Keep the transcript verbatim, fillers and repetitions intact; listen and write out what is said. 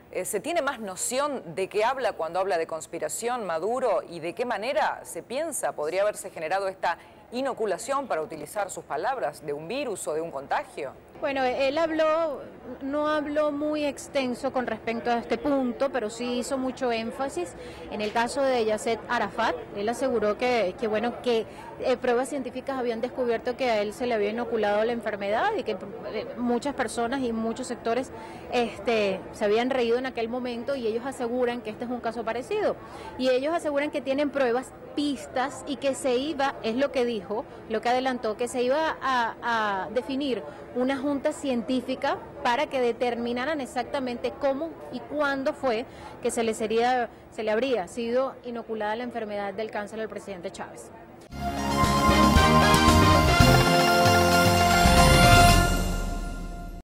Eh, ¿Se tiene más noción de qué habla cuando habla de conspiración Maduro y de qué manera se piensa podría haberse generado esta inoculación, para utilizar sus palabras, de un virus o de un contagio? Bueno, él habló, no habló muy extenso con respecto a este punto, pero sí hizo mucho énfasis en el caso de Yasser Arafat. Él aseguró que, que bueno, que eh, pruebas científicas habían descubierto que a él se le había inoculado la enfermedad y que eh, muchas personas y muchos sectores este, se habían reído en aquel momento, y ellos aseguran que este es un caso parecido. Y ellos aseguran que tienen pruebas, pistas, y que se iba, es lo que dijo, lo que adelantó, que se iba a, a definir una junta científica para que determinaran exactamente cómo y cuándo fue que se le sería, se le habría sido inoculada la enfermedad del cáncer al presidente Chávez.